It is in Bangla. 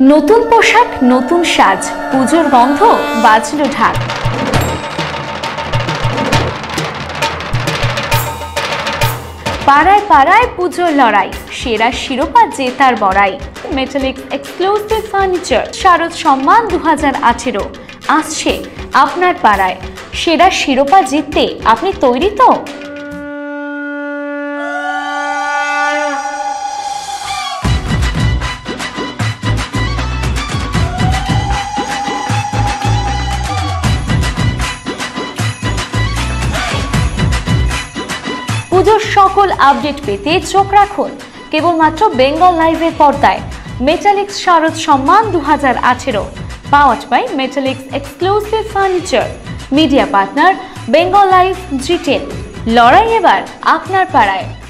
নতুন পোশাক, নতুন সাজ, পুজোর গন্ধ, বাজলো ঢাক। পাড়ায় পাড়ায় পুজোর লড়াই, সেরা শিরোপা জেতার বড়াই। মেটালিক্স এক্সক্লুসিভ ফার্নিচার শারদ সম্মান 2018 আসছে আপনার পাড়ায়। সেরা শিরোপা জিততে আপনি তৈরি তো? পুজোর সকল আপডেট পেতে চোখ রাখুন কেবলমাত্র বেঙ্গল লাইভের পর্দায়। মেটালিক্স শারদ সম্মান 2018 powered by Metallics exclusive furniture. Media partner Bengal live, জিটেল। লড়াই এবার আপনার পাড়ায়।